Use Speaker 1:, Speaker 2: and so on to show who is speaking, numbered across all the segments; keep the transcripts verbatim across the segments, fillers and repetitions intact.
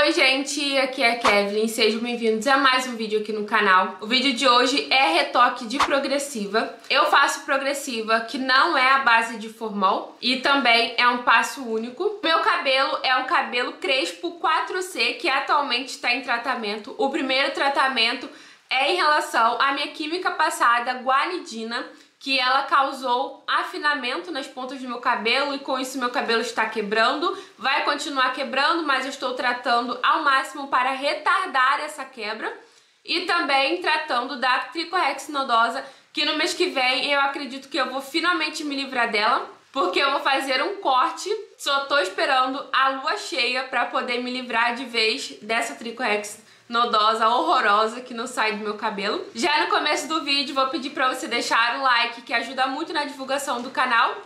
Speaker 1: Oi gente, aqui é a Kevin, sejam bem-vindos a mais um vídeo aqui no canal. O vídeo de hoje é retoque de progressiva. Eu faço progressiva que não é a base de formol e também é um passo único. Meu cabelo é um cabelo crespo quatro C que atualmente está em tratamento. O primeiro tratamento é em relação à minha química passada, guanidina, que ela causou afinamento nas pontas do meu cabelo e com isso meu cabelo está quebrando. Vai continuar quebrando, mas eu estou tratando ao máximo para retardar essa quebra. E também tratando da tricorrex nodosa, que no mês que vem eu acredito que eu vou finalmente me livrar dela, porque eu vou fazer um corte. Só tô esperando a lua cheia para poder me livrar de vez dessa tricorrex nodosa, horrorosa, que não sai do meu cabelo. Já no começo do vídeo vou pedir pra você deixar o like, que ajuda muito na divulgação do canal.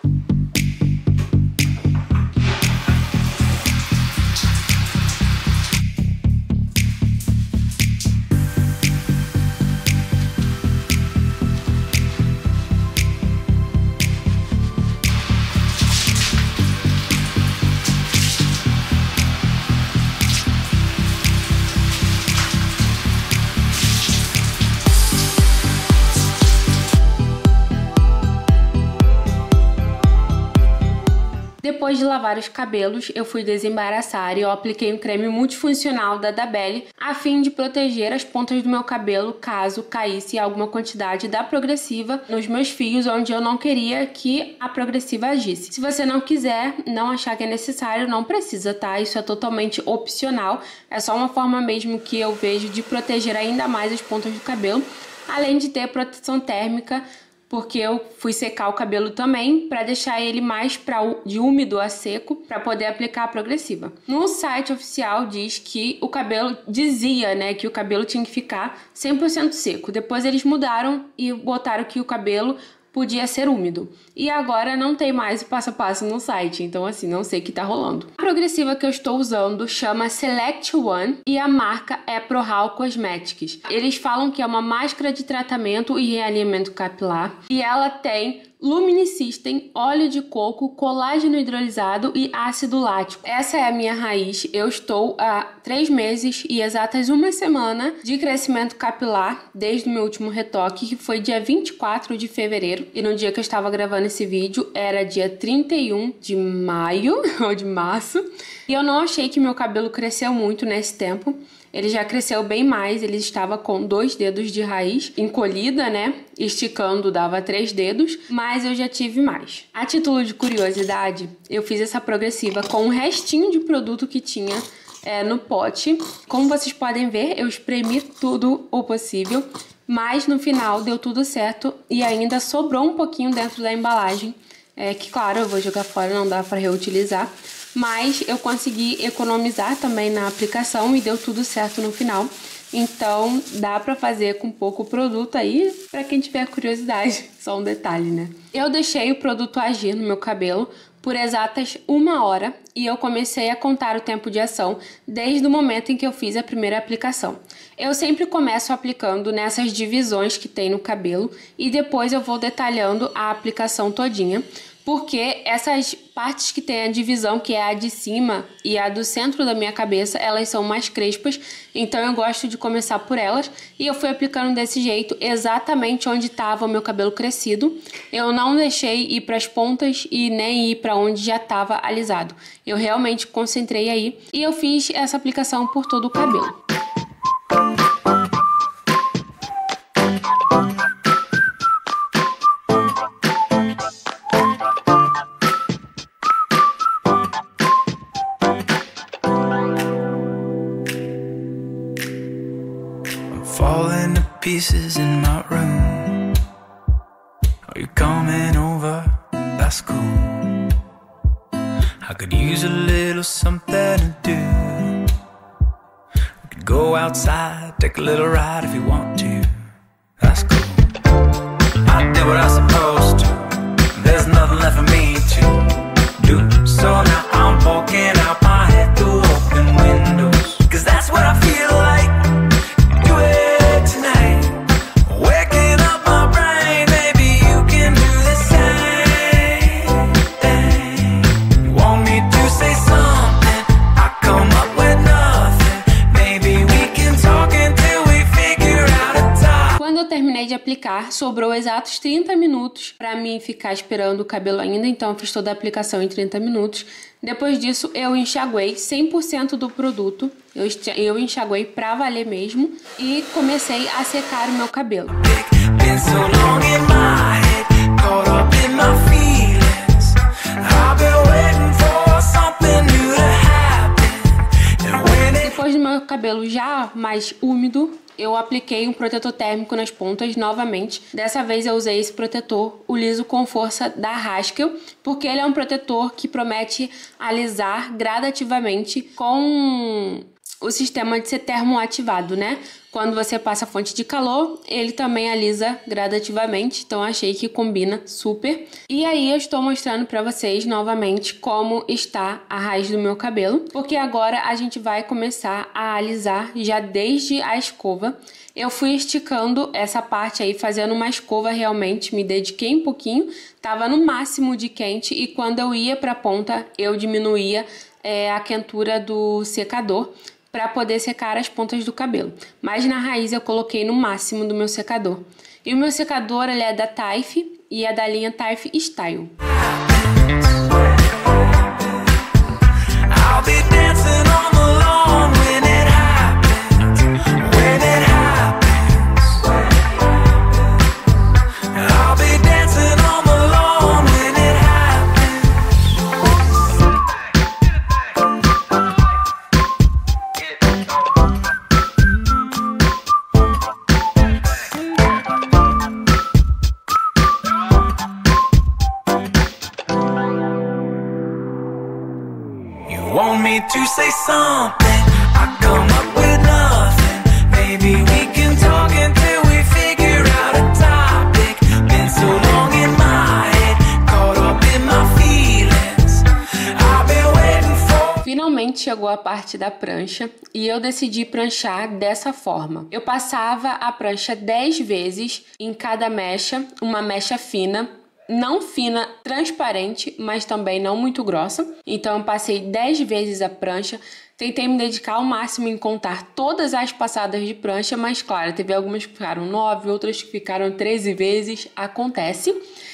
Speaker 1: Depois de lavar os cabelos, eu fui desembaraçar e eu apliquei um creme multifuncional da Dabelli a fim de proteger as pontas do meu cabelo caso caísse alguma quantidade da progressiva nos meus fios onde eu não queria que a progressiva agisse. Se você não quiser, não achar que é necessário, não precisa, tá? Isso é totalmente opcional, é só uma forma mesmo que eu vejo de proteger ainda mais as pontas do cabelo, além de ter proteção térmica, porque eu fui secar o cabelo também para deixar ele mais pra, de úmido a seco para poder aplicar a progressiva. No site oficial diz que o cabelo dizia, né, que o cabelo tinha que ficar cem por cento seco. Depois eles mudaram e botaram que o cabelo podia ser úmido. E agora não tem mais o passo a passo no site, então assim, não sei o que tá rolando. A progressiva que eu estou usando chama Select One e a marca é ProHaul Cosmetics. Eles falam que é uma máscara de tratamento e realinhamento capilar e ela tem Luminisystem, óleo de coco, colágeno hidrolisado e ácido lático. Essa é a minha raiz. Eu estou há três meses e exatas uma semana de crescimento capilar desde o meu último retoque, que foi dia vinte e quatro de fevereiro. E no dia que eu estava gravando esse vídeo era dia trinta e um de maio ou de março. E eu não achei que meu cabelo cresceu muito nesse tempo. Ele já cresceu bem mais, ele estava com dois dedos de raiz encolhida, né? Esticando dava três dedos, mas eu já tive mais. A título de curiosidade, eu fiz essa progressiva com um restinho de produto que tinha é, no pote. Como vocês podem ver, eu espremi tudo o possível, mas no final deu tudo certo e ainda sobrou um pouquinho dentro da embalagem. É que, claro, eu vou jogar fora, não dá para reutilizar. Mas eu consegui economizar também na aplicação e deu tudo certo no final. Então dá pra fazer com pouco produto aí, pra quem tiver curiosidade, só um detalhe, né? Eu deixei o produto agir no meu cabelo por exatas uma hora e eu comecei a contar o tempo de ação desde o momento em que eu fiz a primeira aplicação. Eu sempre começo aplicando nessas divisões que tem no cabelo e depois eu vou detalhando a aplicação todinha, porque essas partes que tem a divisão, que é a de cima e a do centro da minha cabeça, elas são mais crespas, então eu gosto de começar por elas, e eu fui aplicando desse jeito exatamente onde estava o meu cabelo crescido. Eu não deixei ir para as pontas e nem ir para onde já estava alisado. Eu realmente concentrei aí e eu fiz essa aplicação por todo o cabelo.
Speaker 2: Falling to pieces in my room. Are you coming over? That's cool. I could use a little something to do. We could go outside, take a little ride if you want to. That's cool. I did what I was supposed to. There's nothing left for me to do. So now I'm walking out my head through open windows, 'cause that's what I feel like. Say something, I come up with nothing.
Speaker 1: aplicar, sobrou exatos trinta minutos para mim ficar esperando o cabelo ainda, então eu fiz toda a aplicação em trinta minutos. Depois disso, eu enxaguei cem por cento do produto, eu, eu enxaguei pra valer mesmo e comecei a secar o meu cabelo. Depois do meu cabelo já mais úmido, eu apliquei um protetor térmico nas pontas novamente. Dessa vez eu usei esse protetor, o Liso com Força da Haskell, porque ele é um protetor que promete alisar gradativamente com o sistema de ser termoativado, né? Quando você passa fonte de calor, ele também alisa gradativamente, então achei que combina super. E aí eu estou mostrando para vocês novamente como está a raiz do meu cabelo, porque agora a gente vai começar a alisar já desde a escova. Eu fui esticando essa parte aí, fazendo uma escova realmente, me dediquei um pouquinho, tava no máximo de quente e quando eu ia para a ponta, eu diminuía é, a quentura do secador para poder secar as pontas do cabelo. Mas na raiz eu coloquei no máximo do meu secador. E o meu secador ele é da Taif e é da linha Taif Style.
Speaker 2: Want me to say something, I come up with nothing. Maybe we can talk until we figure out a topic. Been so long in my head, caught up in my feelings. I've been waiting for.
Speaker 1: Finalmente chegou a parte da prancha e eu decidi pranchar dessa forma. Eu passava a prancha dez vezes em cada mecha, uma mecha fina. Não fina, transparente, mas também não muito grossa. Então eu passei dez vezes a prancha. Tentei me dedicar ao máximo em contar todas as passadas de prancha, mas claro, teve algumas que ficaram nove, outras que ficaram treze vezes. Acontece.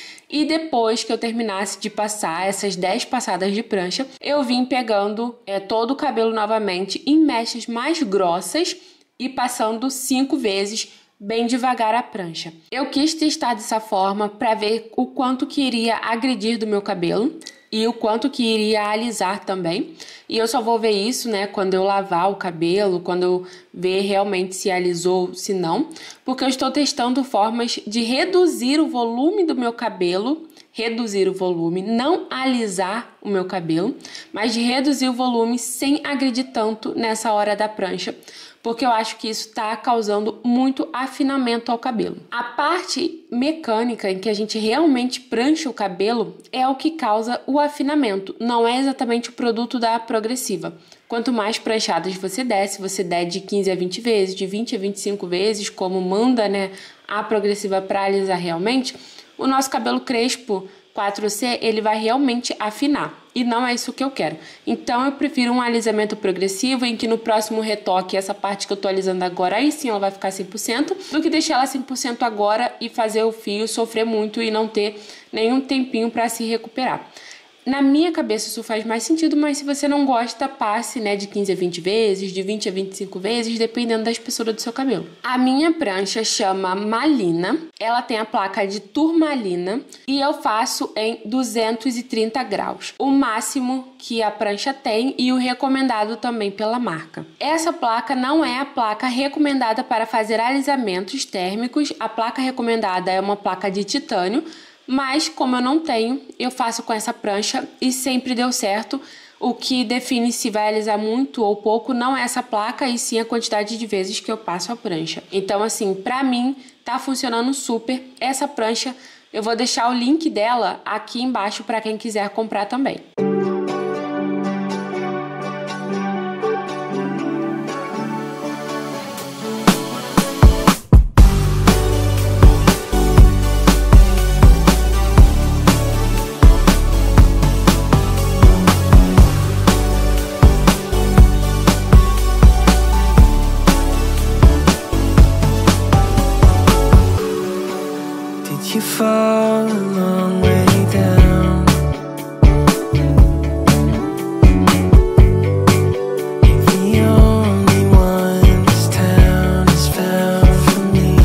Speaker 1: E depois que eu terminasse de passar essas dez passadas de prancha, eu vim pegando é, todo o cabelo novamente em mechas mais grossas e passando cinco vezes bem devagar a prancha. Eu quis testar dessa forma para ver o quanto que iria agredir do meu cabelo e o quanto que iria alisar também. E eu só vou ver isso, né, quando eu lavar o cabelo, quando eu ver realmente se alisou, se não. Porque eu estou testando formas de reduzir o volume do meu cabelo, reduzir o volume, não alisar o meu cabelo, mas de reduzir o volume sem agredir tanto nessa hora da prancha, porque eu acho que isso está causando muito afinamento ao cabelo. A parte mecânica em que a gente realmente prancha o cabelo é o que causa o afinamento, não é exatamente o produto da progressiva. Quanto mais pranchadas você der, se você der de quinze a vinte vezes, de vinte a vinte e cinco vezes, como manda, né, a progressiva para alisar realmente, o nosso cabelo crespo quatro C, ele vai realmente afinar. E não é isso que eu quero. Então eu prefiro um alisamento progressivo em que no próximo retoque, essa parte que eu tô alisando agora, aí sim ela vai ficar cem por cento, do que deixar ela cem por cento agora e fazer o fio sofrer muito e não ter nenhum tempinho para se recuperar. Na minha cabeça isso faz mais sentido, mas se você não gosta, passe, né, de quinze a vinte vezes, de vinte a vinte e cinco vezes, dependendo da espessura do seu cabelo. A minha prancha chama Malina, ela tem a placa de turmalina e eu faço em duzentos e trinta graus, o máximo que a prancha tem e o recomendado também pela marca. Essa placa não é a placa recomendada para fazer alisamentos térmicos, a placa recomendada é uma placa de titânio, mas como eu não tenho, eu faço com essa prancha e sempre deu certo. O que define se vai alisar muito ou pouco não é essa placa, e sim a quantidade de vezes que eu passo a prancha. Então, assim, pra mim, tá funcionando super. Essa prancha, eu vou deixar o link dela aqui embaixo para quem quiser comprar também.
Speaker 2: you fall a long way down. The only one this town has found for me.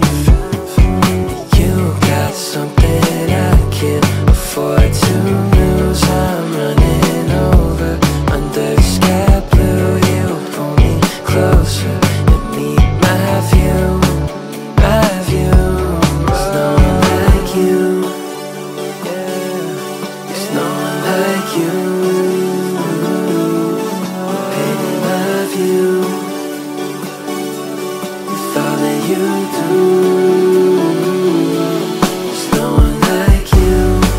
Speaker 2: You got something I can't afford to lose. I'm running over under the sky blue. You pull me closer and meet my view, my view. There's no one like you, yeah. There's no one like you. Painting my view with all that you do. There's no one like you.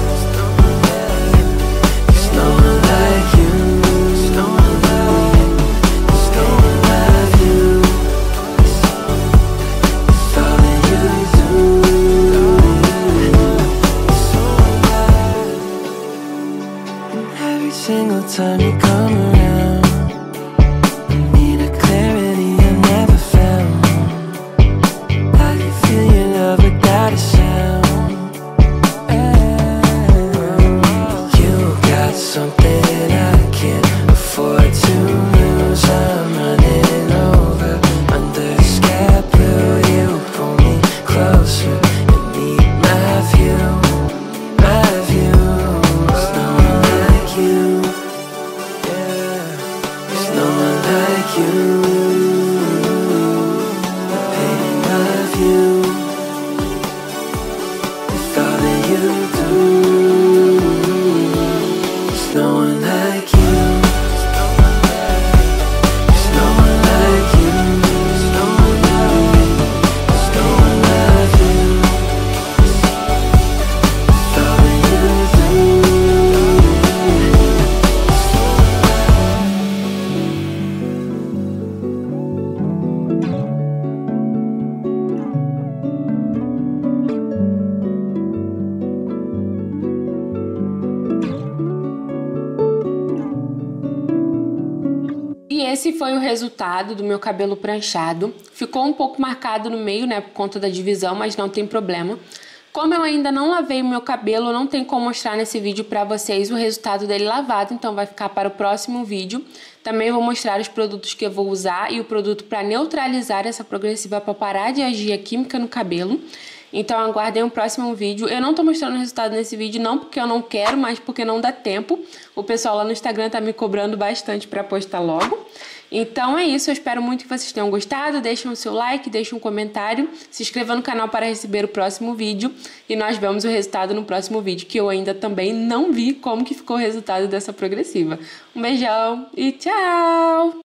Speaker 2: There's no one like you. There's no one like. There's no one like you. With all that you do. And every single time you come around, I need a clarity I never found. I can feel your love without a sound. You got something I can't afford to lose. I'm running over under the sky blue. You pull me closer and meet my view, my view. There's no one like you, yeah. There's no one like you. Painting my view with all that you do. There's no one like you. There's no one like you. There's no one like. There's no one like you. With all that you do.
Speaker 1: E esse foi o resultado do meu cabelo pranchado. Ficou um pouco marcado no meio, né, por conta da divisão, mas não tem problema. Como eu ainda não lavei o meu cabelo, não tem como mostrar nesse vídeo pra vocês o resultado dele lavado, então vai ficar para o próximo vídeo. Também vou mostrar os produtos que eu vou usar e o produto para neutralizar essa progressiva, para parar de agir a química no cabelo. Então aguardem o próximo vídeo. Eu não tô mostrando o resultado nesse vídeo, não porque eu não quero, mas porque não dá tempo. O pessoal lá no Instagram tá me cobrando bastante pra postar logo. Então é isso, eu espero muito que vocês tenham gostado. Deixem o seu like, deixem um comentário, se inscreva no canal para receber o próximo vídeo. E nós vemos o resultado no próximo vídeo, que eu ainda também não vi como que ficou o resultado dessa progressiva. Um beijão e tchau!